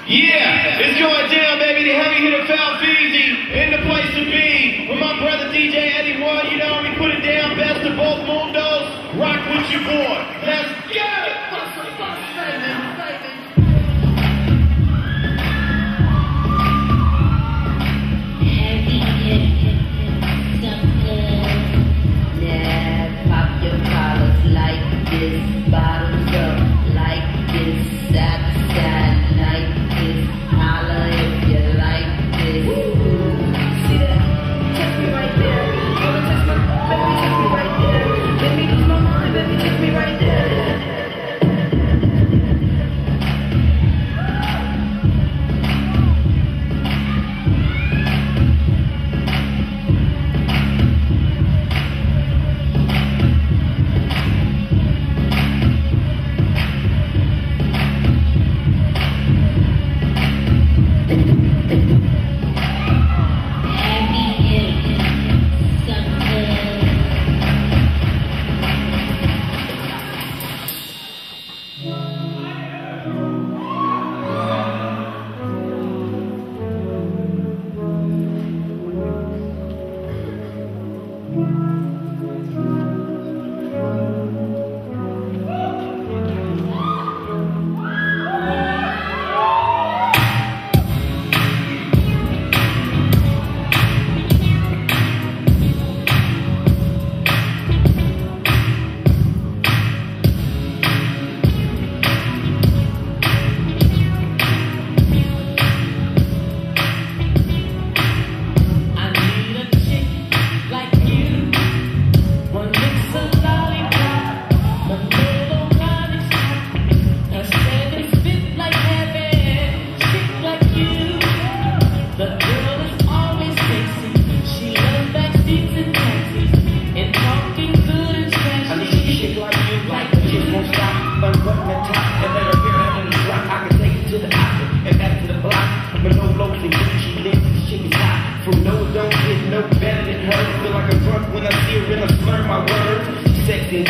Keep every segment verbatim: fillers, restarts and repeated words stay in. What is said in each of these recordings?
Yeah, it's going down, baby. The heavy hitter Fal Feezy in the place to be. With my brother D J Eddie One, you know, we put it down. Best of both mundos. Rock with your boy. Let's get it. Heavy hitter, something. Now pop your collars like this. Bottoms up like this. Side to side like this. Holla if you like this. See that? Touch me right there. Wanna touch my, let me touch me right there. Let me lose my mind, let me touch me right there.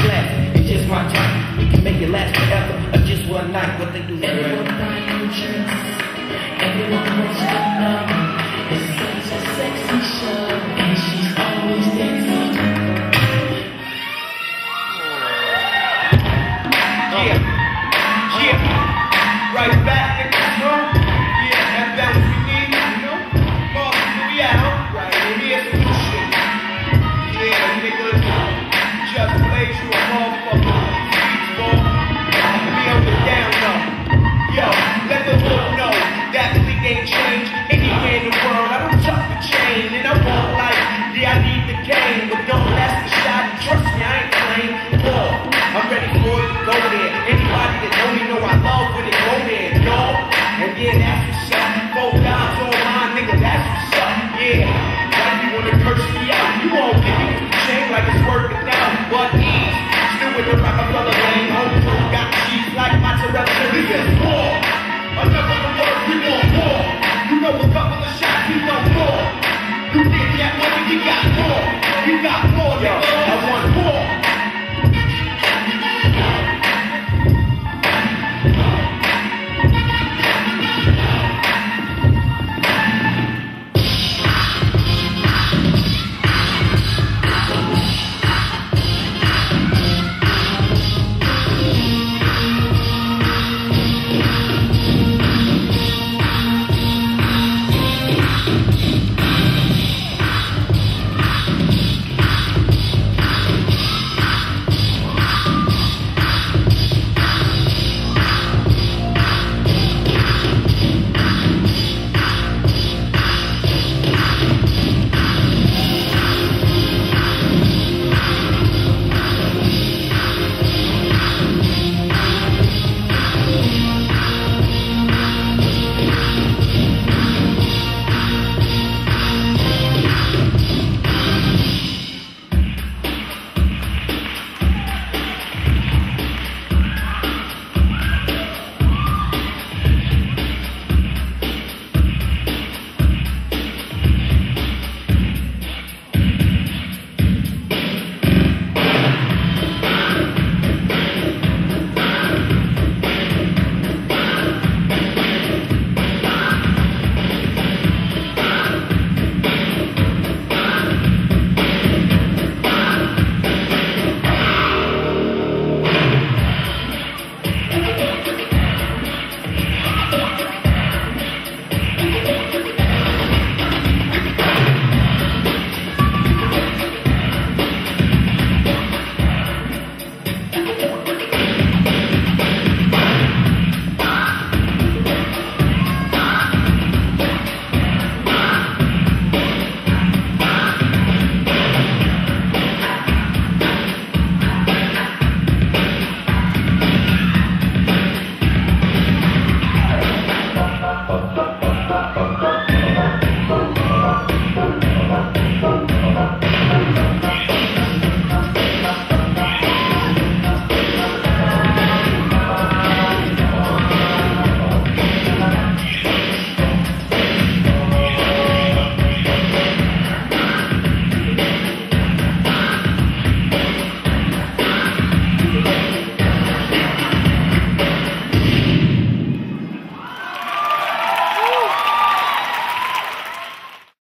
It's just my type. We can make it last forever, or just one night. What they do? Everyone buying insurance.